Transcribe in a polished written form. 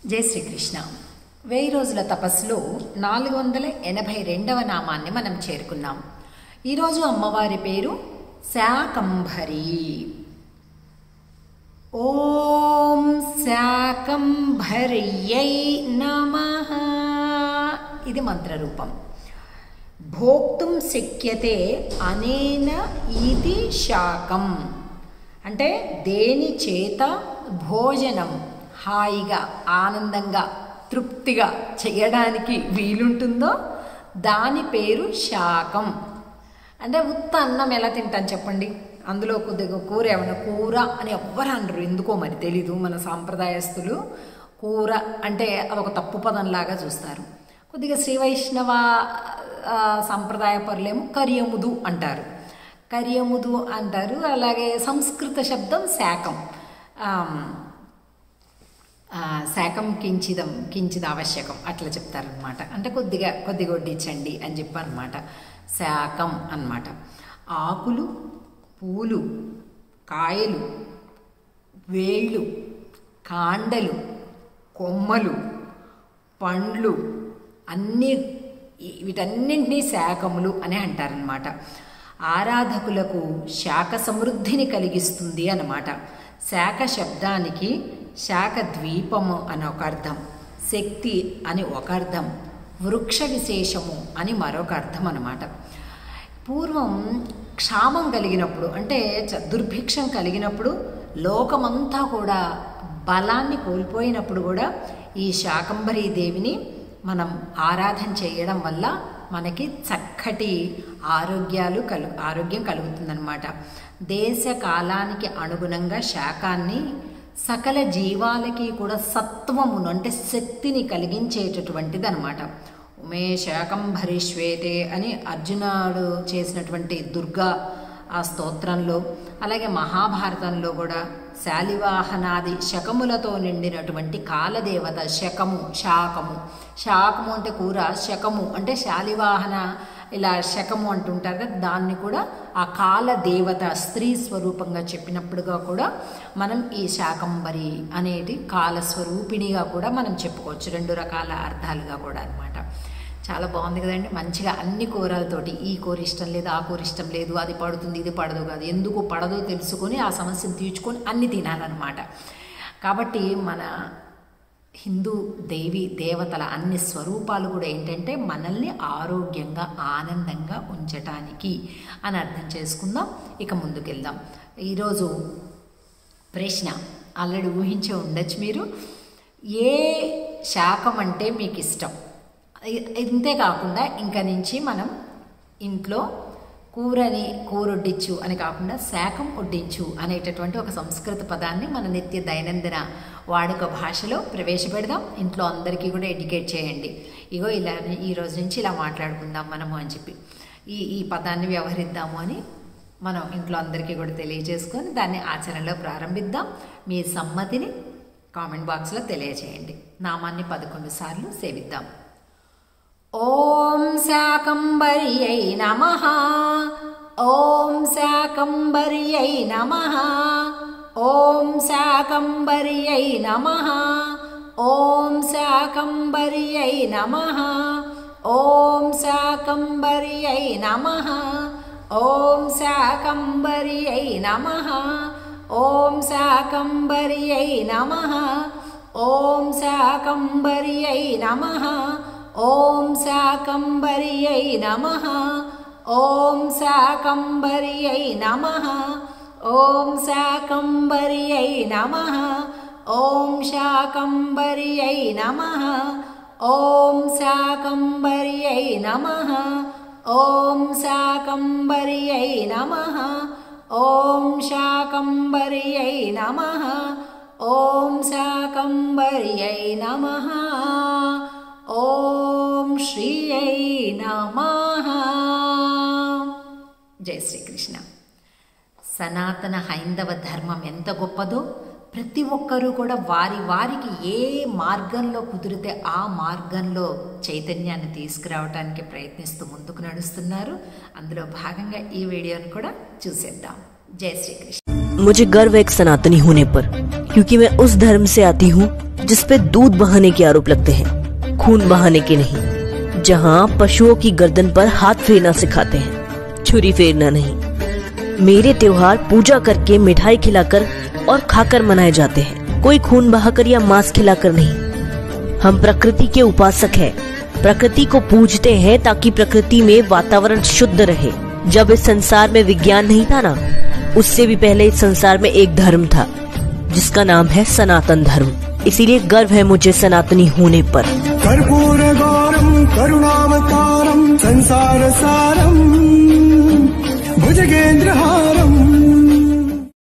జై శ్రీకృష్ణ. 1000 రోజుల తపస్సులో 482వ నామాన్ని మనం చేరుకున్నాం. ఈరోజు అమ్మవారి పేరు శాకంభరి. ఓం శాకంభర్యై నమః. ఇది మంత్రరూపం. భోక్తుం శక్యతే అనేన ఇది శాకం. అంటే దేని చేత భోజనం హాయిగా ఆనందంగా తృప్తిగా చేయడానికి వీలుంటుందో దాని పేరు శాకం. అంటే ఉత్త అన్నం ఎలా తింటాను చెప్పండి, అందులో కొద్దిగా కూర ఏమన్నా కూర అని ఎవ్వరు అనరు, ఎందుకో మరి తెలీదు. మన సాంప్రదాయస్తులు కూర అంటే అదొక తప్పు పదంలాగా చూస్తారు. కొద్దిగా శ్రీ వైష్ణవ సాంప్రదాయ పరులేమో కరియముదు అంటారు, కరియముదు అంటారు. అలాగే సంస్కృత శబ్దం శాకం. శాకం కించిదం ఆవశ్యకం అట్లా చెప్తారనమాట. అంటే కొద్దిగా వడ్డించండి అని చెప్పనమాట. శాకం అన్నమాట. ఆకులు, పూలు, కాయలు, వేళ్ళు, కాండలు, కొమ్మలు, పండ్లు అన్నీ వీటన్నింటినీ శాకములు అని అంటారనమాట. ఆరాధకులకు శాక సమృద్ధిని కలిగిస్తుంది అన్నమాట. శాక శబ్దానికి శాక ద్వీపము అని ఒక అర్థం, శక్తి అని ఒక అర్థం, వృక్ష విశేషము అని మరొక అర్థం అన్నమాట. పూర్వం క్షామం కలిగినప్పుడు అంటే దుర్భిక్షం కలిగినప్పుడు లోకమంతా కూడా బలాన్ని కోల్పోయినప్పుడు కూడా ఈ శాకంభరీ దేవిని మనం ఆరాధన చేయడం వల్ల మనకి చక్కటి ఆరోగ్యం కలుగుతుందన్నమాట. దేశ కాలానికి అనుగుణంగా శాకాన్ని సకల జీవాలకి కూడా సత్వమును అంటే శక్తిని కలిగించేటటువంటిది అనమాట. ఉమే శాకంభరి శ్వేతే అని అర్జునుడు చేసినటువంటి దుర్గా ఆ స్తోత్రంలో, అలాగే మహాభారతంలో కూడా శాలివాహనాది శకములతో నిండినటువంటి కాలదేవత శాకము అంటే కూర, శకము అంటే శాలివాహన ఇలా శకము అంటుంటారు కదా, దాన్ని కూడా ఆ కాలదేవత స్త్రీ స్వరూపంగా చెప్పినప్పుడుగా కూడా మనం ఈ శాకంబరి అనేది కాలస్వరూపిణిగా కూడా మనం చెప్పుకోవచ్చు. 2 రకాల అర్థాలుగా కూడా అనమాట. చాలా బాగుంది కదండి. మంచిగా అన్ని కూరలతోటి ఈ కూర ఇష్టం లేదు, ఆ కూర ఇష్టం లేదు, అది పడుతుంది ఇది పడదు కాదు, ఎందుకు పడదో తెలుసుకొని ఆ సమస్యను తీర్చుకొని అన్ని తినాలన్నమాట. కాబట్టి మన హిందూ దేవతల అన్ని స్వరూపాలు కూడా ఏంటంటే మనల్ని ఆరోగ్యంగా ఆనందంగా ఉంచటానికి అని అర్థం చేసుకుందాం. ఇక ముందుకెళ్దాం. ఈరోజు ప్రశ్న ఆల్రెడీ ఊహించే ఉండొచ్చు మీరు, ఏ శాకం అంటే మీకు ఇష్టం? ఇంతే కాకుండా ఇంకా నుంచి మనం ఇంట్లో కూర వడ్డించు అని కాకుండా శాకం వడ్డించు అనేటటువంటి ఒక సంస్కృత పదాన్ని మన నిత్య దైనందిన వాడుక భాషలో ప్రవేశపెడదాం. ఇంట్లో అందరికీ కూడా ఎడ్యుకేట్ చేయండి. ఇగో ఇలా ఈ రోజు నుంచి ఇలా మాట్లాడుకుందాం మనము అని చెప్పి ఈ పదాన్ని వ్యవహరిద్దాము అని మనం ఇంట్లో అందరికీ కూడా తెలియజేసుకొని దాన్ని ఆచరణలో ప్రారంభిద్దాం. మీ సమ్మతిని కామెంట్ బాక్స్లో తెలియజేయండి. నామాన్ని 11 సార్లు సేవిద్దాం. ఓం శాకంభర్యై నమః. ఓం శాకంభర్యై నమః. ఓం శాకంభర్యై నమః. ఓం శాకంభర్యై నమః. ఓం శాకంభర్యై నమః. ఓం శాకంభర్యై నమః. ఓం శాకంభర్యై నమః. ఓం శాకంభర్యై నమః. ఓం శాకంభర్యై నమః. ఓం శాకంభర్యై నమః. ఓం శాకంభర్యై నమః. ఓం శాకంభర్యై నమః. ఓం శాకంభర్యై నమః. ఓం శాకంభర్యై నమః. ఓం శాకంభర్యై నమః. ఓం శాకంభర్యై నమః. ఓం శ్రీయై నమః. జై శ్రీకృష్ణ. సనాతన హైందవ ధర్మం ఎంత గొప్పదో ప్రతి ఒక్కరూ కూడా వారికి ఏ మార్గంలో కుదిరితే ఆ మార్గంలో చైతన్యాన్ని తీసుకురావడానికి ప్రయత్నిస్తూ ముందుకు నడుస్తున్నారు. అందులో భాగంగా ఈ వీడియోను కూడా చూసేద్దాం. జై శ్రీకృష్ణ. मुझे गर्व है एक सनातनी होने पर, क्योंकि मैं उस धर्म से आती हूँ जिस पे दूध बहाने के आरोप लगते हैं, खून बहाने के नहीं। जहाँ पशुओं की गर्दन पर हाथ फेरना सिखाते हैं, छुरी फेरना नहीं। मेरे त्योहार पूजा करके, मिठाई खिलाकर और खाकर मनाए जाते हैं, कोई खून बहाकर या मांस खिलाकर नहीं। हम प्रकृति के उपासक हैं, प्रकृति को पूजते हैं ताकि प्रकृति में वातावरण शुद्ध रहे। जब इस संसार में विज्ञान नहीं था ना, उससे भी पहले इस संसार में एक धर्म था जिसका नाम है सनातन धर्म। इसीलिए गर्व है मुझे सनातनी होने पर। कर्पूर गौरम करुणावतारम संसार सारम भुजगेंद्र